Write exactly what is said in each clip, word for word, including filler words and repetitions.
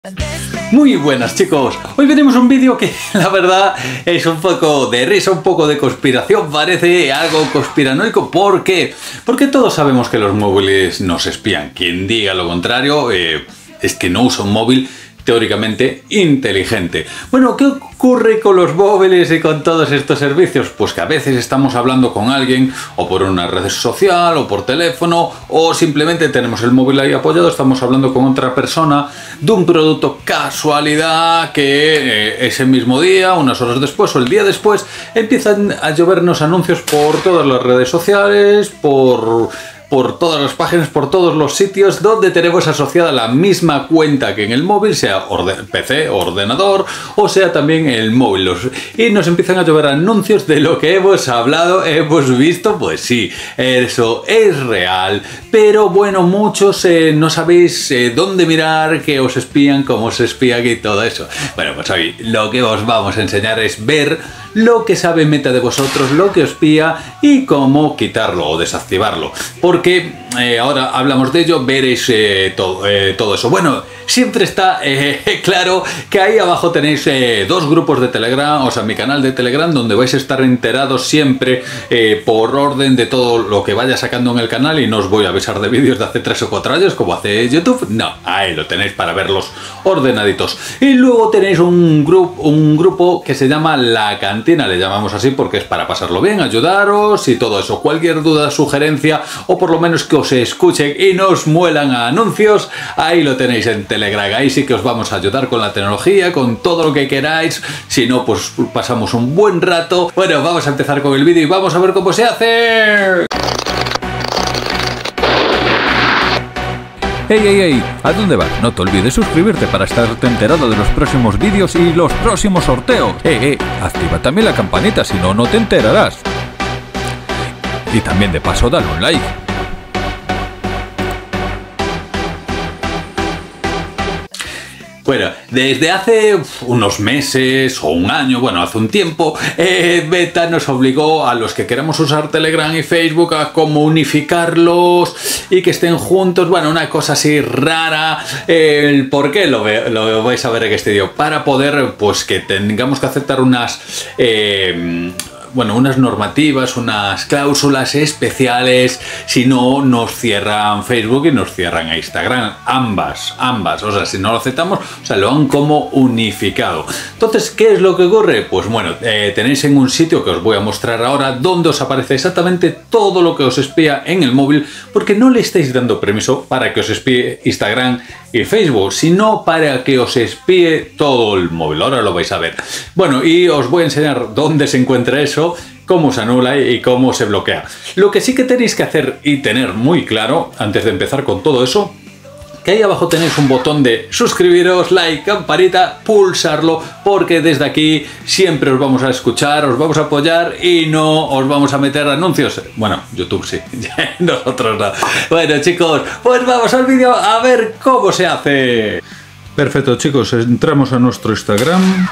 Muy buenas chicos, hoy tenemos un vídeo que la verdad es un poco de risa, un poco de conspiración, parece algo conspiranoico. ¿Por qué? Porque todos sabemos que los móviles nos espían. Quien diga lo contrario eh, es que no usa un móvil teóricamente inteligente. Bueno, ¿qué ocurre con los móviles y con todos estos servicios? Pues que a veces estamos hablando con alguien o por una red social o por teléfono, o simplemente tenemos el móvil ahí apoyado, estamos hablando con otra persona de un producto casualidad que eh, ese mismo día, unas horas después o el día después empiezan a llovernos anuncios por todas las redes sociales, por... por todas las páginas, por todos los sitios donde tenemos asociada la misma cuenta que en el móvil, sea P C, ordenador, o sea también el móvil. Los, y nos empiezan a llover anuncios de lo que hemos hablado, hemos visto. Pues sí, eso es real. Pero bueno, muchos eh, no sabéis eh, dónde mirar, que os espían, cómo os espían y todo eso. Bueno, pues hoy lo que os vamos a enseñar es ver lo que sabe Meta de vosotros, lo que os espía y cómo quitarlo o desactivarlo. Porque eh, ahora hablamos de ello, veréis eh, todo, eh, todo eso. Bueno, siempre está eh, claro que ahí abajo tenéis eh, dos grupos de Telegram, o sea, mi canal de Telegram, donde vais a estar enterados siempre eh, por orden de todo lo que vaya sacando en el canal, y no os voy a avisar de vídeos de hace tres o cuatro años como hace YouTube. No, ahí lo tenéis para verlos ordenaditos. Y luego tenéis un, grupo un grupo que se llama La Cantina, le llamamos así porque es para pasarlo bien, ayudaros y todo eso. Cualquier duda, sugerencia, o por lo menos que os escuchen y no os muelan a anuncios, ahí lo tenéis en Telegram. Ahí sí que os vamos a ayudar con la tecnología, con todo lo que queráis. Si no, pues pasamos un buen rato. Bueno, vamos a empezar con el vídeo y vamos a ver cómo se hace. ¡Ey, ey, ey! ¿A dónde vas? No te olvides suscribirte para estarte enterado de los próximos vídeos y los próximos sorteos. ¡Eh, eh! Activa también la campanita, si no, no te enterarás. Y también de paso dale un like. Bueno, desde hace unos meses o un año, bueno, hace un tiempo, eh, Meta nos obligó a los que queramos usar Telegram y Facebook a como unificarlos y que estén juntos. Bueno, una cosa así rara. Eh, el por qué lo, ve, lo vais a ver en este vídeo. Para poder, pues, que tengamos que aceptar unas... Eh, bueno, unas normativas, unas cláusulas especiales, si no nos cierran Facebook y nos cierran a Instagram, ambas, ambas, o sea, si no lo aceptamos, o sea, lo han como unificado. Entonces, ¿qué es lo que ocurre? Pues bueno, eh, tenéis en un sitio que os voy a mostrar ahora, donde os aparece exactamente todo lo que os espía en el móvil, porque no le estáis dando permiso para que os espíe Instagram y Facebook, sino para que os espíe todo el móvil. Ahora lo vais a ver. Bueno, y os voy a enseñar dónde se encuentra eso, cómo se anula y cómo se bloquea. Lo que sí que tenéis que hacer y tener muy claro, antes de empezar con todo eso, que ahí abajo tenéis un botón de suscribiros, like, campanita, pulsarlo, porque desde aquí siempre os vamos a escuchar, os vamos a apoyar y no os vamos a meter anuncios. Bueno, YouTube sí, nosotros no. Bueno chicos, pues vamos al vídeo a ver cómo se hace. Perfecto chicos, entramos a nuestro Instagram.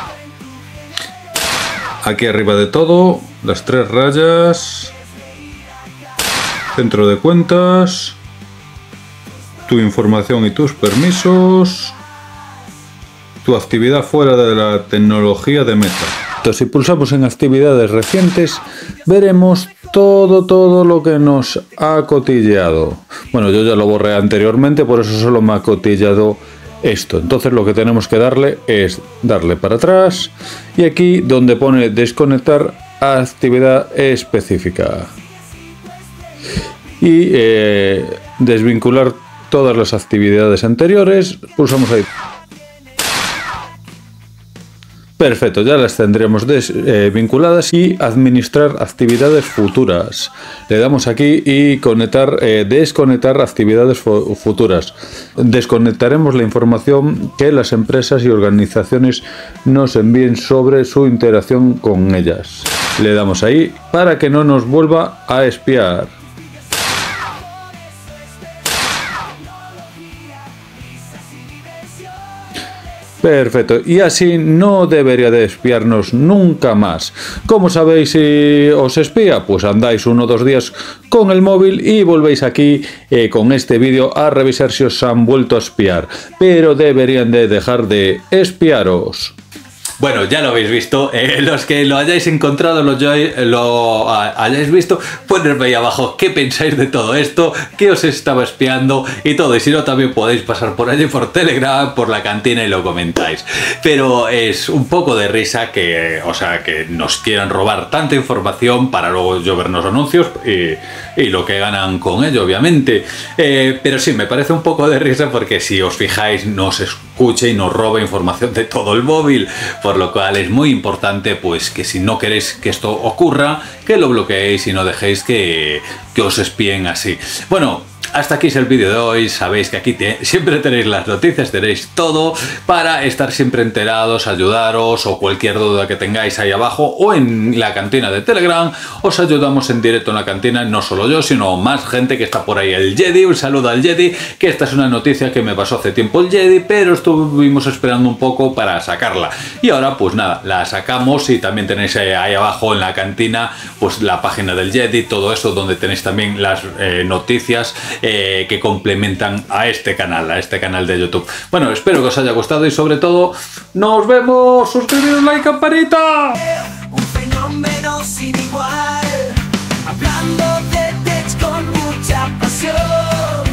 Aquí arriba de todo, las tres rayas, centro de cuentas, tu información y tus permisos, tu actividad fuera de la tecnología de Meta. Entonces, si pulsamos en actividades recientes, veremos todo, todo lo que nos ha cotilleado. Bueno, yo ya lo borré anteriormente, por eso solo me ha cotillado esto. Entonces lo que tenemos que darle es darle para atrás y aquí donde pone desconectar actividad específica y eh, desvincular todas las actividades anteriores, pulsamos ahí. Perfecto, ya las tendremos desvinculadas, eh, y administrar actividades futuras. Le damos aquí y conectar, eh, desconectar actividades futuras. Desconectaremos la información que las empresas y organizaciones nos envíen sobre su interacción con ellas. Le damos ahí para que no nos vuelva a espiar. Perfecto, y así no debería de espiarnos nunca más. ¿Cómo sabéis si os espía? Pues andáis uno o dos días con el móvil y volvéis aquí eh, con este vídeo a revisar si os han vuelto a espiar. Pero deberían de dejar de espiaros. Bueno, ya lo habéis visto, eh, los que lo hayáis encontrado, lo, lo hayáis visto, ponedme ahí abajo qué pensáis de todo esto, qué os estaba espiando y todo, y si no también podéis pasar por allí por Telegram, por la cantina y lo comentáis. Pero es un poco de risa que, o sea, que nos quieran robar tanta información para luego llovernos anuncios y, y lo que ganan con ello, obviamente. Eh, pero sí, me parece un poco de risa porque si os fijáis, nos escucha y nos roba información de todo el móvil. Por lo cual es muy importante pues que si no queréis que esto ocurra, que lo bloqueéis y no dejéis que, que os espíen así. Bueno, hasta aquí es el vídeo de hoy. Sabéis que aquí te, siempre tenéis las noticias, tenéis todo para estar siempre enterados, ayudaros o cualquier duda que tengáis ahí abajo o en la cantina de Telegram. Os ayudamos en directo en la cantina, no solo yo, sino más gente que está por ahí. El Jedi, un saludo al Jedi, que esta es una noticia que me pasó hace tiempo el Jedi, pero estuvimos esperando un poco para sacarla. Y ahora pues nada, la sacamos y también tenéis ahí abajo en la cantina pues la página del Jedi, todo eso donde tenéis también las eh, noticias Eh, que complementan a este canal, a este canal de YouTube. Bueno, espero que os haya gustado y sobre todo, ¡nos vemos! ¡Suscribiros, like, campanita! Un fenómeno sin igual, hablando de tech con mucha pasión.